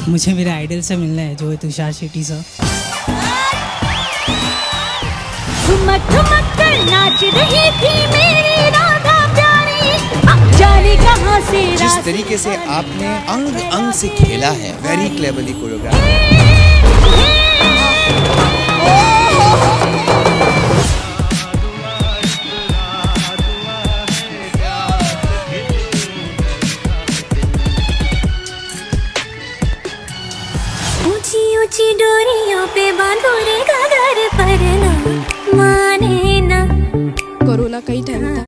मुझे मेरे आइडल से मिलना है जो है तुषार शेट्टी सर। ठुमक ठुमक कर नाच रही थी मेरी राधा प्यारी, जाने कहां से। जिस तरीके से आपने अंग अंग से खेला है, वेरी क्लेवरली कोरियोग्राफ। ऊंची ऊंची डोरियों पे बांधो रे घाघर पर ना माने ना। कोरोना कई टाइम